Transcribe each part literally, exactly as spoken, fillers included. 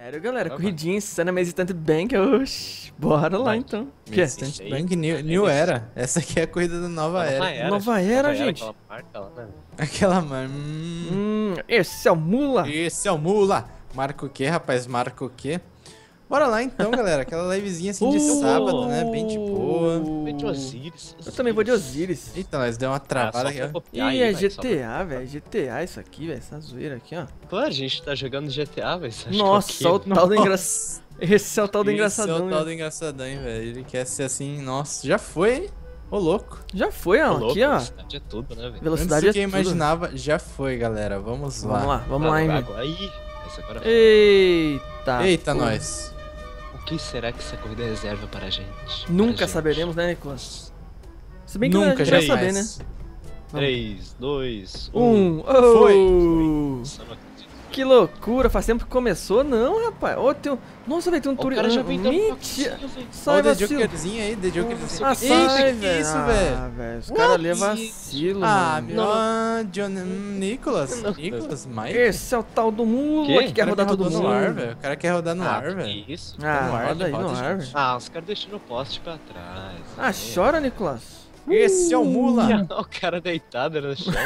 Sério, galera, ah, corridinha insana, mas Stunt Bank, oxi, bora lá então. O que é? Stunt Bank New, New Era. Essa aqui é a corrida da Nova Era. Nova Era, Nova era gente. Aquela marca lá, né? Aquela marca. Hum. Hum, esse é o Mula. Esse é o Mula. Marca o quê, rapaz? Marca o quê? Bora lá então, galera. Aquela livezinha assim de uh, sábado, né? Bem de boa. Bem de Osiris. Eu também vou de Osiris. Eita, nós deu uma travada aqui. Ih, é aí, G T A, velho. G T A isso aqui, velho. Essa zoeira aqui, ó. Claro, a gente tá jogando G T A, velho. Nossa, o tal do engraçado. Esse é o tal do engraçadão, Esse é o tal do engraçadão, velho. Ele quer ser assim, nossa, já foi, hein? Ô, louco. Já foi, ó. Ô, aqui, ó. Velocidade é tudo, né, velho? Velocidade é tudo. Quem imaginava, já foi, galera. Vamos lá. Vamos lá, vamos lá, hein, velho. Aí, essa agora foi. Eita. Eita, nós. O que será que essa corrida reserva para a gente? Nunca para saberemos, né, Nicolas? Se bem que Nunca a gente vai saber, né? três, dois, um. um. Oh. Foi. Que loucura, faz tempo que começou, não, rapaz. Ô, tem um... Nossa, velho, tem um turismo. O cara já vem dando Mentira. Sai, vacilo. Olha o Jokerzinho aí, The Jokerzinho. Ah, sai, Eita, que é isso, velho? Ah, velho, os caras ali é vacilo, Ah, mano. meu... Ah, John... Nicolas? Nicolas? Mike? Esse é o tal do Mula que quer rodar todo mundo. no ar, velho. O cara quer rodar no ah, ar, velho. Isso. Ah, no ar, roda aí roda, no ar, velho. Ah, os caras deixaram o poste pra trás. Ah, né? Chora, Nicolas. Esse é o Mula. O cara deitado no chão.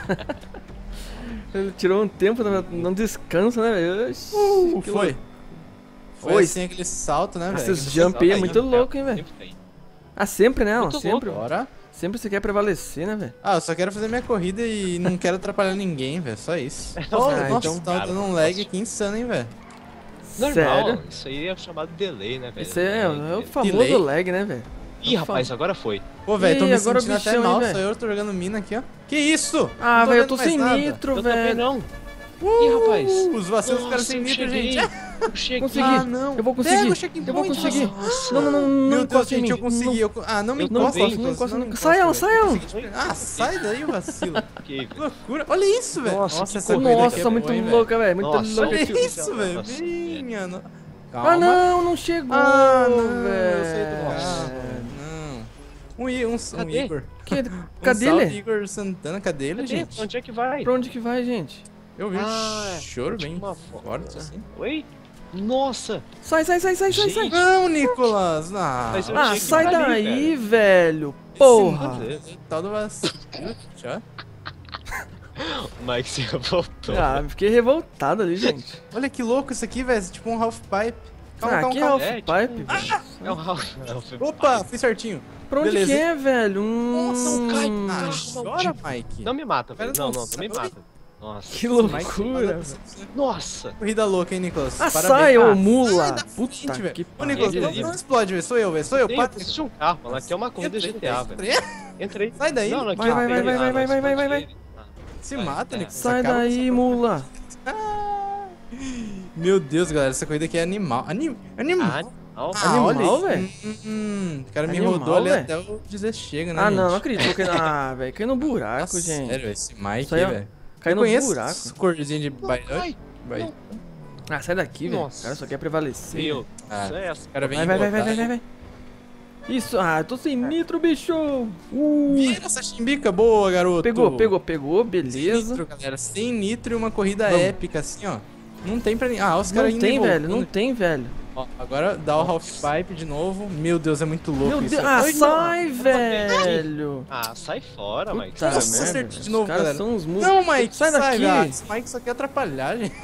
Ele tirou um tempo, não descansa, né, velho? Uh, foi. Foi Oi. assim aquele salto, né, velho? Esses jump aí é muito louco, hein, velho? Ah, sempre, né? Muito sempre. Louco. Bora. Sempre você quer prevalecer, né, velho? Ah, eu só quero fazer minha corrida e não quero atrapalhar ninguém, velho. Só isso. Ah, Nossa, então, tá dando um lag aqui insano, hein, velho. Normal, Sério? isso aí é chamado delay, né, velho? Esse é, é o famoso Delay? lag, né, velho? Ih, rapaz, agora foi. Pô, velho, tô Ih, me agora sentindo o até bichão, mal, hein, só eu tô jogando mina aqui, ó. Que isso? Ah, Não tô velho, eu vendo tô mais sem nada. nitro, Eu também velho. não. Uh, Ih, rapaz. Os vacilos ficaram sem eu nitro, cheguei. gente. Eu cheguei. Consegui. Ah, não. Eu vou Pega conseguir. o checkpoint, Eu vou conseguir. Nossa. Não, não, não, não Meu Deus, encosta em gente, mim. eu consegui. Eu... Ah, não me Eu encosta, também. Nicolas, Não encosta, não não me sai ela, velho. sai ela. Ah, sai daí, vacilo. Ok, Que loucura. Olha isso, velho. Nossa, Nossa que essa corrida corrida Nossa, aqui é muito boa, hein, louca, velho. Muito Nossa, louca. Olha Tio, isso, velho. nossa. Minha no... Ah, Calma. não, não chegou. Ah, não, eu saí do velho. carro. Não. Um, I- um, um Cadê? Igor. Que- Um Cadê salve, ele? Igor Santana, cadê ele, Cadê? gente? Onde é que vai? Pra onde que vai, gente? Eu vi Ah, um choro tinha bem uma foto. forte, assim. Oi? Nossa! Sai, sai, sai, sai, sai, sai. Gente. Não, Nicolas! Ah, Mas eu Ah, tinha que sai ir pra ali, daí, velho. Porra. esse tal do vacilo. Já? O Mike se revoltou. Ah, fiquei revoltado ali, gente. Olha que louco isso aqui, velho. É tipo um half pipe. Calma, Ah, calma, que calma. half-pipe, É, tipo, velho. É um Ralph. Ralph Opa, fiz certinho. Pra onde Beleza. que é, velho? Hum... Nossa, não cai. Ah, Não, chora, Mike. Não me mata, velho. Cara, Não, não não, não me sabe. mata. Nossa. Que Mike, loucura. Nossa! Corrida louca, hein, Nicolas? Ah, Parabéns. sai, ô Ah, mula. sai da Puta frente, velho. que Ô, Nicolas, pariu. não, não explode, velho. Sou eu, velho. Sou eu. Tem, Pata. existe um carro, mano. Aqui é uma corrida G T A, velho. Entra aí. Sai daí. Não, não, aqui, Vai, ó, vai, pega vai, ele. vai, Ah, vai, vai, vai, vai, vai. explode ele. Ah, Se vai, mata, é. Nicolas. Sai Acaba com daí, essa mula. Ah, meu Deus, galera, essa corrida aqui é animal. Anim... Animal. Ah, não. Ah, Animal, olha isso. velho? Hum, hum, o cara me Animal, rodou ali velho? até eu dizer chega, né, Ah, gente? não, não acredito. Vou cair... Ah, velho, caiu no buraco, Nossa, gente. sério, esse Mike Isso aí, aí, ó. velho. Caiu Eu no conheço buraco. essas corzinhas de bairro. Ai, Vai. Ah, sai daqui, velho. O Nossa. cara só quer prevalecer. Meu, Ah, isso é essa. o cara vem Vai, vai, vai, vai, botar- vai, vai, vai. Isso, ah, eu tô sem nitro, bicho. Uh, Vira essa chimbica boa, garoto. pegou, pegou, pegou, Sem beleza. nitro, galera. Sem nitro e uma corrida Vamos. épica, assim, ó. Não tem pra ninguém. Ah, os caras Não ainda tem, velho, voltando. não tem, velho. Ó, agora dá o half pipe de novo. Meu Deus, é muito louco Meu isso. Deus, ah, Ai, sai, não. velho. Ah, sai fora, Mike. Puta Nossa, merda, acertei de os novo, caras galera. são uns mu- Não, Mike, sai daqui. velho. Esse Mike só quer atrapalhar, gente.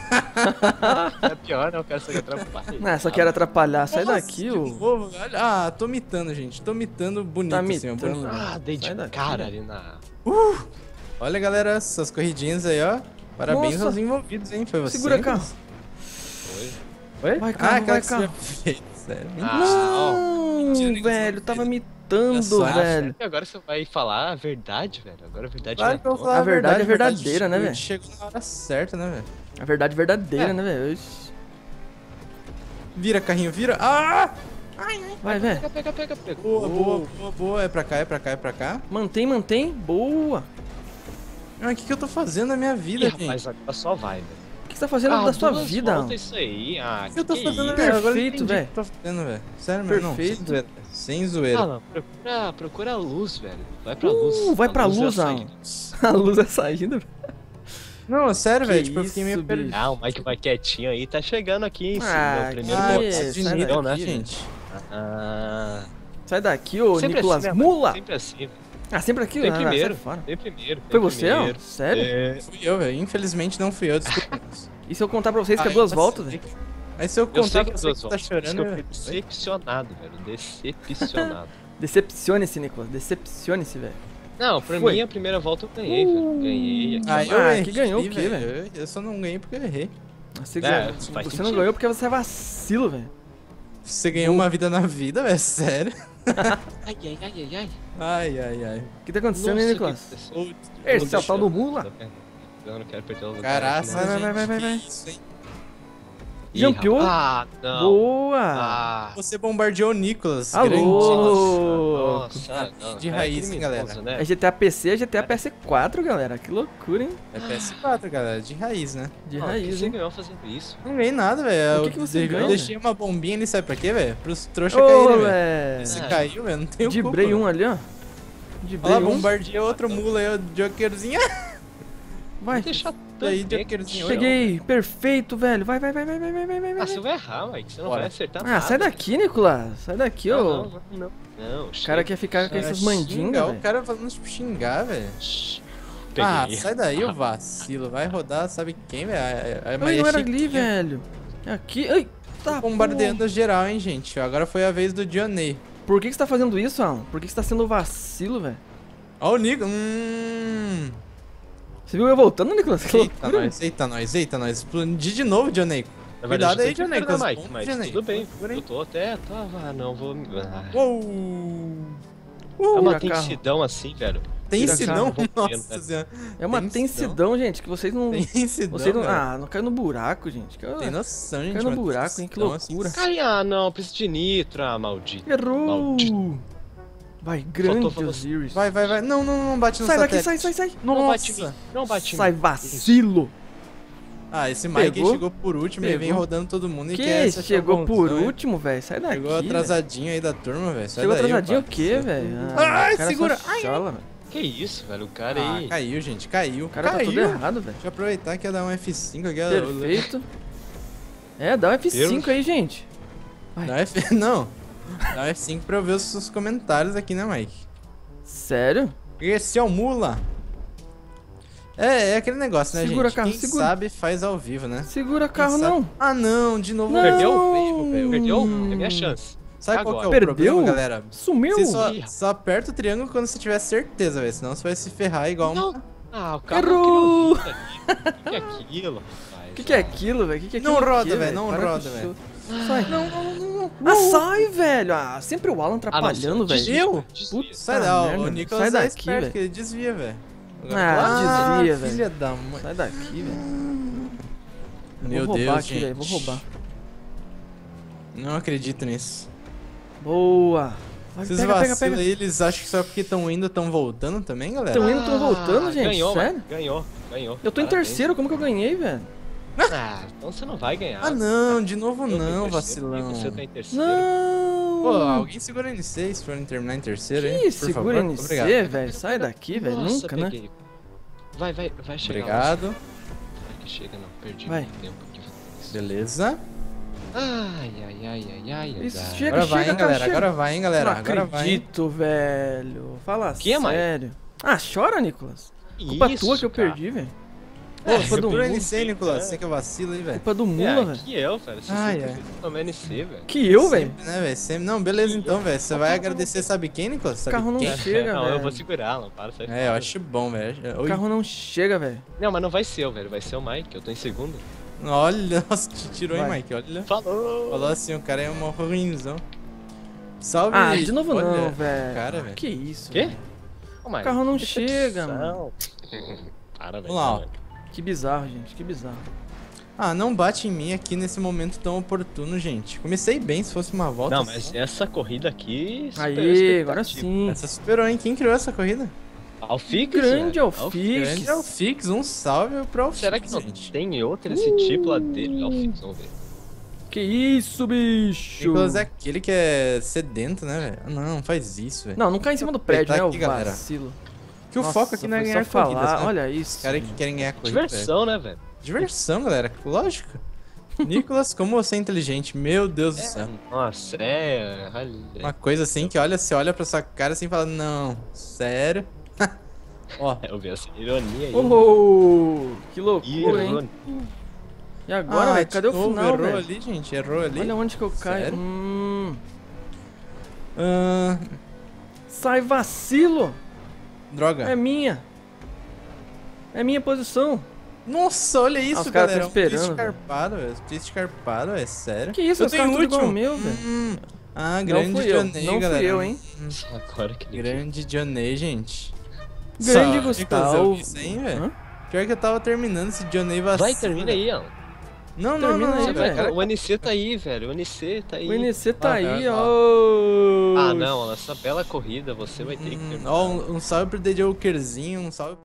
É pior, né? O cara só quer atrapalhar. Ah, só quero atrapalhar, sai Nossa, daqui, de ô. novo, velho. Ah, tô mitando, gente. Tô mitando bonito, Tá assim, ó. mitando. Bonito. Ah, dei de Sai daqui, cara né? ali na... Olha, galera, essas corridinhas aí, ó. Parabéns Nossa. aos envolvidos, hein? Foi você. Segura, hein, carro. Foi. Oi? Vai, carro, ah, aquela vai, que você carro. já fez, sério. Ah, Não, Mentira, velho, tava Olha mitando, só. velho. E agora você vai falar a verdade, velho. Agora a verdade Claro vai que eu vou tona. falar A verdade é verdadeira, verdade. né, velho? Chegou na hora certa, né, velho? A verdade verdadeira, É. né, velho? Ixi. Vira, carrinho, vira. Ah! Vai, velho. Pega, pega, pega, pega. Boa, boa, boa, boa. É pra cá, é pra cá, é pra cá. Mantém, mantém. Boa. Ah, o que, que eu tô fazendo na minha vida, Ih, gente? rapaz, agora só vai, velho. O que você tá fazendo Ah, da sua duas vida? voltas isso aí. Ah, O que eu tô que fazendo, isso? velho? Agora eu Perfeito, entendi velho. o que eu tô fazendo, velho. Sério, meu irmão. Perfeito. Sem zoeira. Sem zoeira. Ah, não. Procura, procura a luz, velho. Vai pra luz. Uh, vai pra é a luz, saída. A luz é a saída. Não, sério, Que velho. Tipo, eu fiquei meio isso, perdido. bicho. Ah, o Mike vai quietinho aí, tá chegando aqui em cima. Ah, meu primeiro Ah, que gol. isso, de sai nível, né? daqui, gente. Ah, Sai daqui, ô sempre Nicolas assim, né, Mula. Mike? Sempre assim. velho. Ah, sempre aqui? Tem Ah, primeiro. sai fora. Tem primeiro. Foi tem você, ó? primeiro. Sério? É, Fui eu, velho. Infelizmente não fui eu, desculpa. E se eu contar pra vocês que é Ai, duas eu voltas, sei velho? que- Aí se eu eu contar sei pra que você as que duas tá voltas. chorando, Eu velho. fui decepcionado, velho. Decepcionado. Decepcione-se, Nicolas. Decepcione-se, velho. Não, pra Foi. mim a primeira volta eu ganhei, velho. Ganhei aqui. Ah, ó. eu Ah, errei, que ganhou o quê, velho? velho? Eu- Eu só não ganhei porque eu errei. Você, É, ganhou- faz você não sentido. ganhou porque você é vacilo, velho. Você ganhou uma vida na vida, velho? Sério? Ai, ai, ai, ai, ai. Ai, ai, ai. O que tá acontecendo, Nossa, hein, que Nicolas? aconteceu? Esse é o Vou tal do deixar. Mula. Eu não quero perder o lugar. Caraca, aqui, Vai, vai, gente, vai, vai, vai, que vai. isso, hein? Ih, Jumpeou? Ah, não. Boa! Ah, Você bombardeou o Nicolas. Alô! Grande. nossa, não. De É raiz, hein, criminoso, galera? né? É G T A P C, é G T A P S quatro, galera. Que loucura, hein? É P S quatro, galera. De raiz, né? De Ah, raiz, você hein? ganhou fazendo isso? Não ganhei nada, velho. O que Eu que você de- ganha, Eu deixei uma bombinha ali, sabe pra quê, velho? Pros trouxas Ô, caírem, velho. velho. Você Ah. caiu, velho. Não tem Dibrei um ali, ó. Dibrei Olha lá, um. bombardeei outro mula aí, o Jokerzinho. Vai. Deixa Aí, também, Jokerzinho. que Peguei. Perfeito, velho. Vai, vai, vai, vai, vai, vai, vai, vai. Ah, você vai errar, Mike. Você não Bora. vai acertar Ah, nada. sai daqui, Nicolas. Sai daqui, Não, ô. não, não, não. Não, O cara quer ficar com Cara, essas xingar, mandingas, O velho. cara falando tipo xingar, velho. Peguei. Ah, sai daí, o vacilo. Vai rodar, sabe quem, velho? A- a- a Ai, Maria não era ali, Chiquinha. velho. É aqui. Ai, tá. Bombardeando geral, hein, gente. Agora foi a vez do Dionei. pô. Por que que você tá fazendo isso, Alan? Por que que você tá sendo vacilo, velho? Ó o Nico. Hum. Você viu eu voltando, Nicolas? Que Eita loucura. nós, eita nós, eita nós. Explodir de novo, Dionei. Na Cuidado verdade, aí, eu tô Dionei, tentando, com as Mike, bombas, mas Dionei. tudo bem. Segura aí. Eu tô até... Tava, não, vou... Ah. Uou. É Tira uma carro. tensidão assim, velho. Tensidão? Tira carro. Nossa senhora. É uma Tensidão. tensidão, gente, que vocês não. Tensidão, Vocês não. velho. Ah, não caiu no buraco, gente. Caiu- Tem noção, gente. Caiu no uma buraco, hein? Que tensão, assim. loucura. Ai, ah, não, preciso de nitro, ah, maldito. Errou! Maldito. Vai, grande Faltou velocidade. Osiris. Vai, vai, vai. Não, não, não bate no Sai daqui, satélite. sai, sai, sai. Não bate em mim, Nossa. não bate em Sai, mim. vacilo. Ah, esse Mike Pegou? chegou por último e vem Pegou. rodando todo mundo e Que? quer essa Chegou por chavãozão, hein? último, velho. Sai daqui. Chegou velho. atrasadinho aí da turma, velho. Sai Chegou daí, atrasadinho o pá. quê, velho? Ai, o cara segura. só Ai, chola, velho. Que isso, velho, o cara Ah, aí... caiu, gente. Caiu. O cara tá caiu. tudo errado, velho. Deixa eu aproveitar que ia dar um F cinco aqui. ó. Perfeito. É, dá um F cinco aí, gente. Vai. Dá F... Não. Dá um F cinco pra eu ver os, os comentários aqui, né, Mike? Sério? Esse é o Mula. É, é aquele negócio, né, Segura, gente? carro, Quem segura. sabe faz ao vivo, né? Segura Quem carro, sabe- não. Ah, não. De novo. Não. Perdeu? Erro, velho. Perdeu? Hum. É minha chance. Sabe qual que é o Agora. Perdeu? problema, galera? Sumiu. Você só, Ih. só aperta o triângulo quando você tiver certeza, velho. Senão você vai se ferrar igual Não. uma... Ah, o cara Errou. não queria ouvir ali. O que é aquilo, rapaz? O que, que é aquilo, velho? Que que é Não aquilo roda, aqui, velho, não Para com roda, isso. velho. Sai. Não, não, não, não. Ah, sai, velho. Ah, sempre o Alan atrapalhando, velho. desvia, Eu? desvia. Putz. Sai Tá da merda, o velho. Nicolas Sai é daqui, esperto, velho. que ele desvia, velho. Ah, desvia, velho. filha da mãe. Sai daqui, velho. Meu vou roubar Deus, aqui, gente. velho. Vou roubar. Não acredito nisso. Boa. Vai, Esses pega, pega, vacilos pega. aí, eles acham que só porque estão indo, estão voltando também, galera? Tão indo, tão voltando, gente. Ganhou, Sério? mano. Ganhou, ganhou. Eu tô em Parabéns. terceiro, como que eu ganhei, velho? Ah, então você não vai ganhar. Ah, não, de novo Eu tô em não, terceiro, vacilão. e Você tá em terceiro. Não! Pô, alguém segura N C se forem terminar em terceiro, hein? Que Por segura favor. N C, Obrigado. velho. Sai daqui, velho. Nossa, Nunca, né? peguei. Vai, vai, vai chegar. Obrigado. Lá. Vai que chega, não. Perdi Vai. muito tempo aqui. Beleza. Ai, ai, ai, ai, ai, ai. Isso, ai. chega, Agora vai, chega, hein, cara, galera. chega. Agora vai, hein, galera. Não Agora vai. acredito, velho. Fala Que, mãe? sério. Ah, chora, Nicolas. Culpa Isso, tua que eu cara. perdi, velho. Pô, É, culpa do segura Mula. N C, Nicolas. É. Você que eu vacilo aí, velho. Culpa do É, Mula, velho. que eu, velho. Você Ai, sempre ai. fez tomar N C, velho. Que eu, velho? Sempre, né, velho? Sempre... Não, beleza então, velho. Você vai agradecer, sabe quem, Nicolas? O Sabe carro não quem? chega, Não, eu velho. vou segurar, não. Para, sai É, eu fora. acho bom, velho. O Oi. carro não chega, velho. Não, mas não vai ser eu, velho. Vai ser o Mike. Eu tô em segundo. Olha, nossa, te tirou, hein, Vai. Mike? Olha. Falou! Falou assim, o cara é uma ruimzão. Salve. Ah, de novo Olha, não, velho. cara, velho. Que isso, Quê? velho. Ô, Mike, O carro não decepção. chega, mano. Para, velho. Vamos lá, ó. mano. Que bizarro, gente. Que bizarro. Ah, não bate em mim aqui nesse momento tão oportuno, gente. Comecei bem, se fosse uma volta Não, só. mas essa corrida aqui... superou a Aí, agora expectativa. sim. Essa superou, hein? Quem criou essa corrida? Alfix, Grande velho. Alfix. Grande Alfix, um salve pro Alfix, Será que não gente. tem outro esse tipo lá dele? Alfix, vamos ver. Que isso, bicho. Nicolas é aquele que é sedento, né, velho? Ah, não, faz isso, velho. Não, não cai em cima do prédio, né, Aproveitar o aqui, galera. vacilo. Que o Nossa, foco aqui não é foi ganhar só corrida, falar, sabe? olha isso. Os caras que querem ganhar corrida. Diversão, né, velho? Diversão, galera. Lógico. Nicolas, como você é inteligente. Meu Deus do céu. Nossa, é... Uma coisa assim que olha, você olha pra sua cara assim e fala, não, sério? Ó. Eu vi essa ironia aí. Oh, que loucura, hein? Ironia. E agora, Ah, velho? Cadê o de novo, final, errou velho? ali, gente. Errou ali. Olha onde que eu caio. Sério? Hum, Ah, sai vacilo. droga. É minha. É minha posição. Nossa, olha isso, Ah, os caras galera. tão esperando, Um twist velho. escarpado, velho. Twist escarpado, é sério. Que isso, Eu os tenho caras o tudo igual último. ao meu, velho. Hum. Ah, Não grande fui eu, Johnny, não galera. fui eu, hein? Agora que ele... Grande Johnny, gente. Grande Só, Gustavo. Nicolas, eu vi isso aí, velho. Hã? Pior que eu tava terminando esse Johnny vacilo. Vai, termina aí, ó. Não, não, Termina não, aí, não. velho. cara. O N C tá aí, velho. O N C tá aí. O N C tá Ah, aí, tá, tá. ó. Ah, não. Nessa bela corrida você vai ter que Hum, terminar. ó, um, um salve pro The Jokerzinho, um salve